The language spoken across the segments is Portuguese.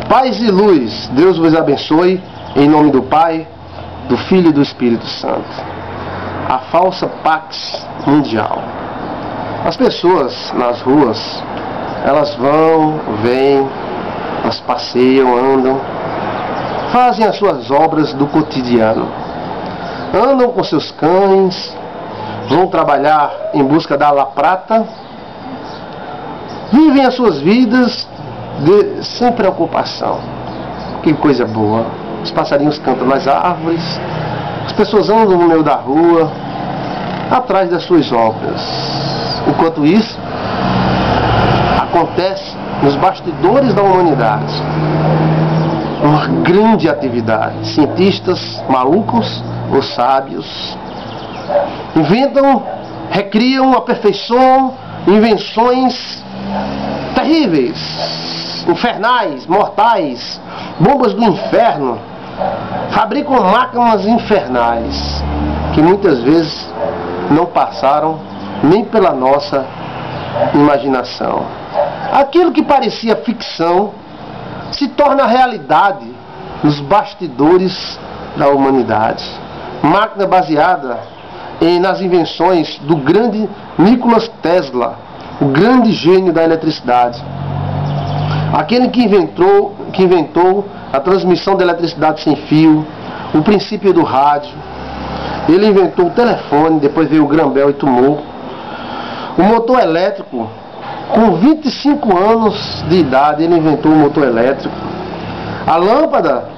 Paz e luz, Deus vos abençoe, em nome do Pai, do Filho e do Espírito Santo. A falsa Pax Mundial. As pessoas nas ruas, elas vão, vêm, elas passeiam, andam, fazem as suas obras do cotidiano. Andam com seus cães, vão trabalhar em busca da La Prata, vivem as suas vidas sem preocupação. Que coisa boa. Os passarinhos cantam nas árvores, as pessoas andam no meio da rua, atrás das suas obras. Enquanto isso, acontece nos bastidores da humanidade uma grande atividade. Cientistas malucos ou sábios inventam, recriam, aperfeiçoam invenções terríveis, infernais, mortais, bombas do inferno, fabricam máquinas infernais que muitas vezes não passaram nem pela nossa imaginação. Aquilo que parecia ficção se torna realidade nos bastidores da humanidade. Máquina baseada nas invenções do grande Nikola Tesla, o grande gênio da eletricidade. Aquele que inventou a transmissão da eletricidade sem fio, o princípio do rádio. Ele inventou o telefone, depois veio o Graham-Bell e tomou. O motor elétrico, com 25 anos de idade, ele inventou o motor elétrico. A lâmpada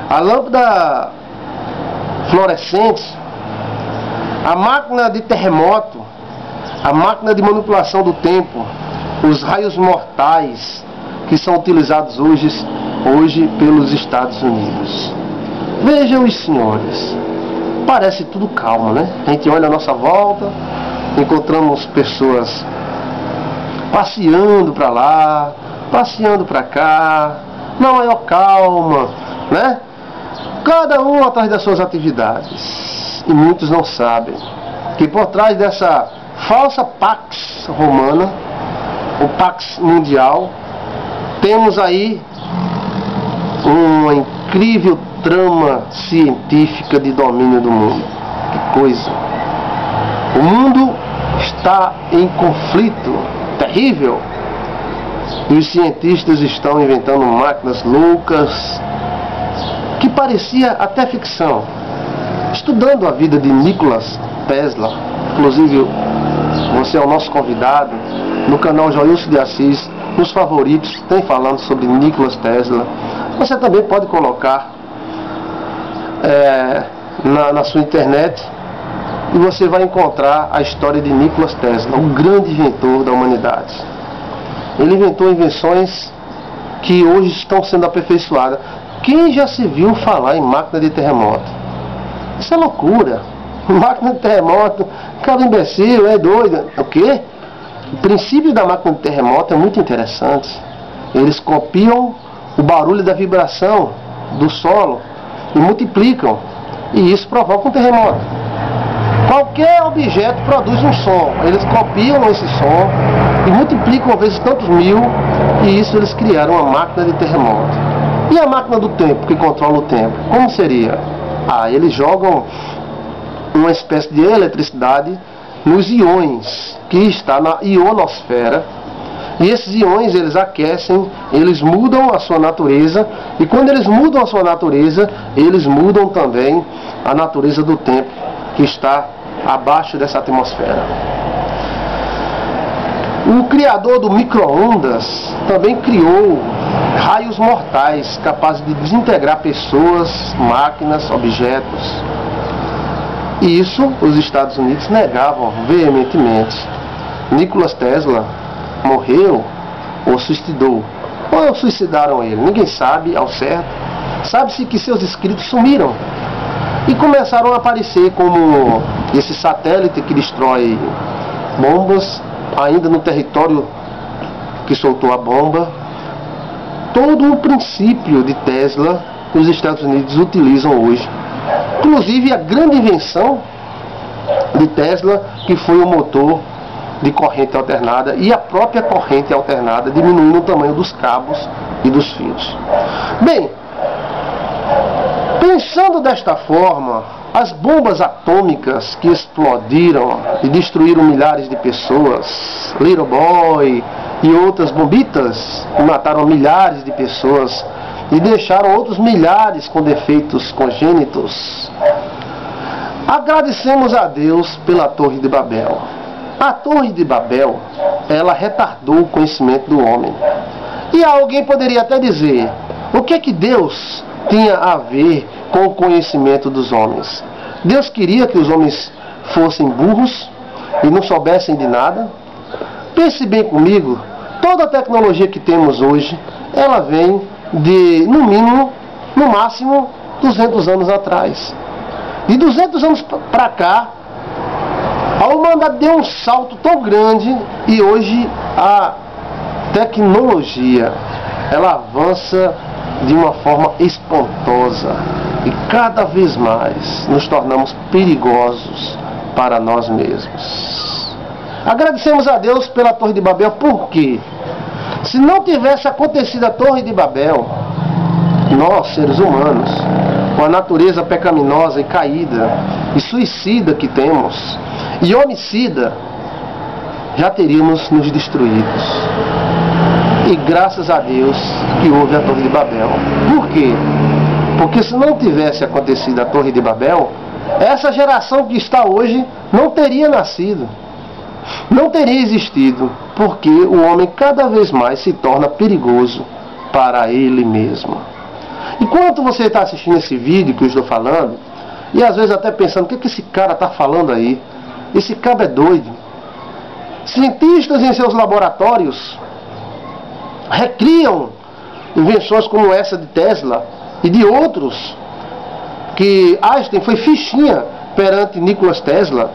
fluorescente, a máquina de terremoto, a máquina de manipulação do tempo, os raios mortais que são utilizados hoje pelos Estados Unidos. Vejam os senhores, parece tudo calmo, né? A gente olha à nossa volta, encontramos pessoas passeando para lá, passeando para cá, na maior calma, né? Cada um atrás das suas atividades. E muitos não sabem que por trás dessa falsa Pax Romana, o Pax Mundial, temos aí uma incrível trama científica de domínio do mundo. Que coisa! O mundo está em conflito terrível e os cientistas estão inventando máquinas loucas que parecia até ficção. Estudando a vida de Nikola Tesla, inclusive você é o nosso convidado no canal Joilson de Assis, nos favoritos, tem falando sobre Nikola Tesla. Você também pode colocar na sua internet e você vai encontrar a história de Nikola Tesla, o grande inventor da humanidade. Ele inventou invenções que hoje estão sendo aperfeiçoadas. Quem já se viu falar em máquina de terremoto? Isso é loucura. Máquina de terremoto, cara imbecil, é doido. O quê? O princípio da máquina de terremoto é muito interessante. Eles copiam o barulho da vibração do solo e multiplicam. E isso provoca um terremoto. Qualquer objeto produz um som. Eles copiam esse som e multiplicam vezes tantos mil. E isso eles criaram uma máquina de terremoto. E a máquina do tempo, que controla o tempo? Como seria? Eles jogam uma espécie de eletricidade nos íons que está na ionosfera, e esses íons eles aquecem, eles mudam a sua natureza, e quando eles mudam a sua natureza, eles mudam também a natureza do tempo que está abaixo dessa atmosfera. O criador do micro-ondas também criou raios mortais capazes de desintegrar pessoas, máquinas, objetos. E isso os Estados Unidos negavam veementemente. Nikola Tesla morreu ou suicidou, ou suicidaram ele, ninguém sabe ao certo. Sabe-se que seus escritos sumiram e começaram a aparecer como esse satélite que destrói bombas, ainda no território que soltou a bomba. Todo o princípio de Tesla que os Estados Unidos utilizam hoje. Inclusive a grande invenção de Tesla, que foi o motor de corrente alternada, e a própria corrente alternada, diminuindo o tamanho dos cabos e dos filhos. Bem, pensando desta forma, as bombas atômicas que explodiram e destruíram milhares de pessoas, Little Boy e outras bombitas que mataram milhares de pessoas e deixaram outros milhares com defeitos congênitos, agradecemos a Deus pela Torre de Babel. A Torre de Babel, ela retardou o conhecimento do homem. E alguém poderia até dizer, o que é que Deus tinha a ver com o conhecimento dos homens? Deus queria que os homens fossem burros e não soubessem de nada? Pense bem comigo, toda a tecnologia que temos hoje, ela vem de, no mínimo, no máximo, 200 anos atrás. De 200 anos para cá, a humanidade deu um salto tão grande e hoje a tecnologia, ela avança de uma forma espantosa e cada vez mais nos tornamos perigosos para nós mesmos. Agradecemos a Deus pela Torre de Babel, porque se não tivesse acontecido a Torre de Babel, nós, seres humanos, com a natureza pecaminosa e caída e suicida que temos, e homicida, já teríamos nos destruídos. E graças a Deus que houve a Torre de Babel. Por quê? Porque se não tivesse acontecido a Torre de Babel, essa geração que está hoje não teria nascido, não teria existido, porque o homem cada vez mais se torna perigoso para ele mesmo. Enquanto você está assistindo esse vídeo que eu estou falando, e às vezes até pensando, o que esse cara está falando aí? Esse cabo é doido. Cientistas em seus laboratórios recriam invenções como essa de Tesla e de outros, que Einstein foi fichinha perante Nikola Tesla,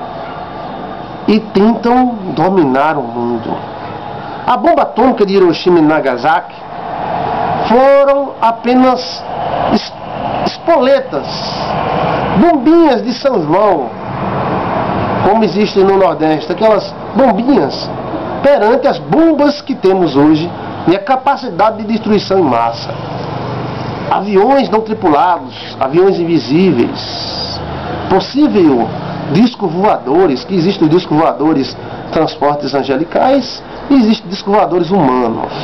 e tentam dominar o mundo. A bomba atômica de Hiroshima e Nagasaki foram apenas espoletas, bombinhas de São João, como existem no Nordeste, aquelas bombinhas perante as bombas que temos hoje e a capacidade de destruição em massa. Aviões não tripulados, aviões invisíveis, possível discos voadores, que existem discos voadores transportes angelicais e existem discos voadores humanos,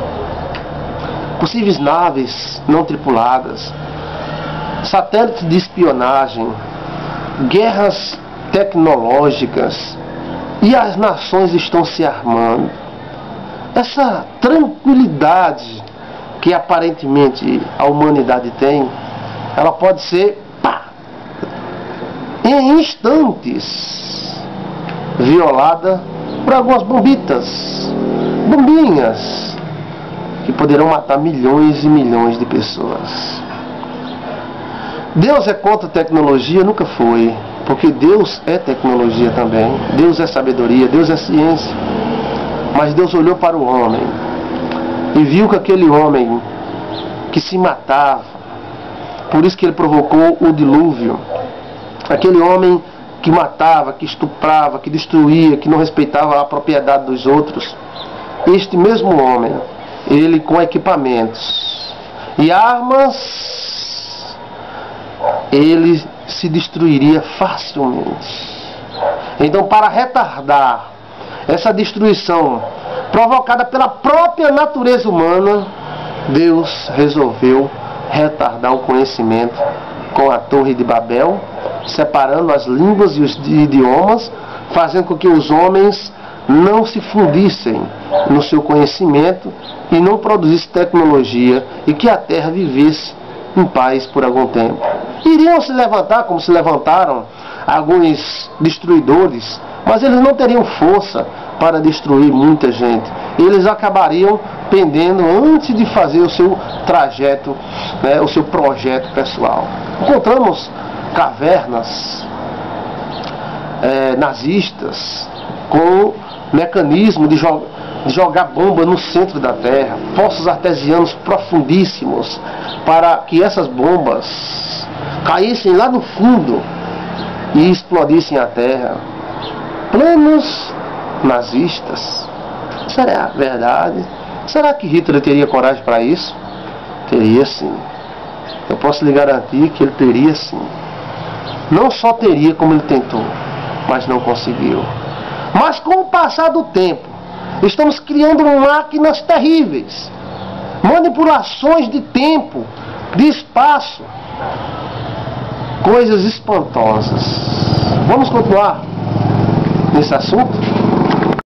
possíveis naves não tripuladas, satélites de espionagem, guerras tecnológicas, e as nações estão se armando. Essa tranquilidade que aparentemente a humanidade tem, ela pode ser em instantes violada por algumas bombinhas que poderão matar milhões e milhões de pessoas. Deus é contra a tecnologia? Nunca foi, porque Deus é tecnologia também. Deus é sabedoria, Deus é ciência. Mas Deus olhou para o homem e viu que aquele homem que se matava, por isso que ele provocou o dilúvio, aquele homem que matava, que estuprava, que destruía, que não respeitava a propriedade dos outros, este mesmo homem, ele com equipamentos e armas, ele se destruiria facilmente. Então, para retardar essa destruição provocada pela própria natureza humana, Deus resolveu retardar o conhecimento com a Torre de Babel, separando as línguas e os idiomas, fazendo com que os homens não se fundissem no seu conhecimento e não produzissem tecnologia, e que a terra vivesse em paz por algum tempo. Iriam se levantar como se levantaram alguns destruidores, mas eles não teriam força para destruir muita gente. Eles acabariam pendendo antes de fazer o seu trajeto, o seu projeto pessoal. Encontramos cavernas nazistas com mecanismo de jogar bomba no centro da Terra, poços artesianos profundíssimos, para que essas bombas caíssem lá no fundo e explodissem a Terra. Planos nazistas. Isso era verdade. Será que Hitler teria coragem para isso? Teria sim. Eu posso lhe garantir que ele teria sim. Não só teria como ele tentou, mas não conseguiu. Mas com o passar do tempo, estamos criando máquinas terríveis, manipulações de tempo, de espaço, coisas espantosas. Vamos continuar nesse assunto?